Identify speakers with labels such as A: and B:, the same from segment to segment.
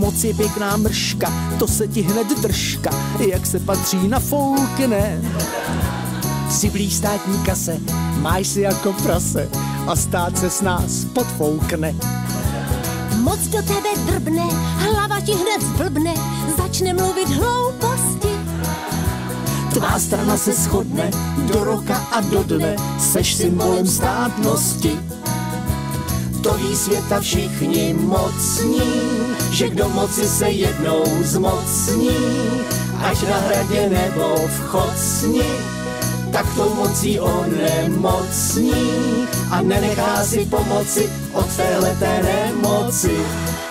A: moc je pěkná mrška, to se ti hned držka, jak se patří nafoukne.
B: Si blíž státní kase, máš si jako prase a stát se s nás podfoukne.
C: Moc do tebe drbne, hlava ti hned zblbne, začne mluvit hlouposti.
A: Tvá strana se shodne do roka a do dne, seš symbolem státnosti. To ví světa všichni mocní, že kdo moci se jednou zmocní, ať na hradě nebo v Chocni, tak tou mocí onemocní a nenechá si pomoci od téhleté nemoci.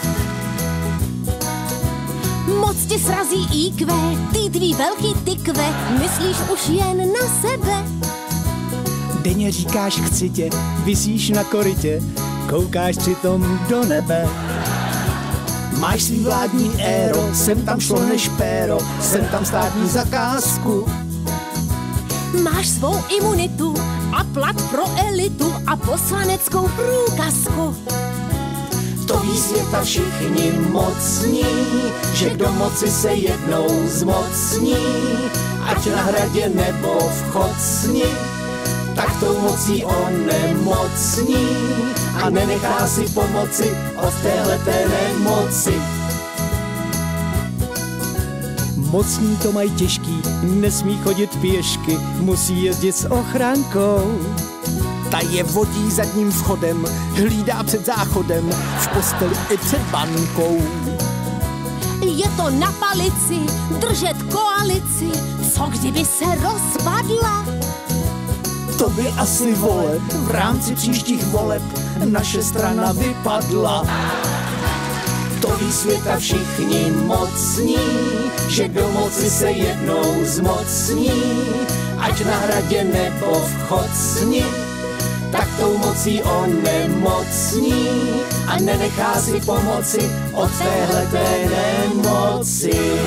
C: Moc ti srazí IQ, ty tvý velký tykve, myslíš už jen na sebe.
B: Denně říkáš chci tě, visíš na korytě, koukáš přitom do nebe.
A: Máš svý vládní éro, sem tam šlohneš péro, sem tam státní zakázku.
C: Máš svou imunitu a plat pro elitu a poslaneckou průkazku.
A: To ví světa všichni mocní, že kdo moci se jednou zmocní, ať na hradě nebo v Chocni, tak tou mocí onemocní a nenechá si pomoci od téhleté nemoci.
B: Mocní to mají těžký, nesmí chodit pěšky, musí jezdit s ochrankou.
A: Ta je vodí zadním vchodem, hlídá před záchodem, v posteli i před bankou.
C: Je to na palici, držet koalici, co kdyby se rozpadla?
A: To by asi voleb, v rámci příštích voleb naše strana vypadla. To ví světa všichni mocní, že kdo moci se jednou zmocní, ať na hradě nebo v Chocni, tak tou mocí onemocní a nenechá si pomoci od téhleté nemoci.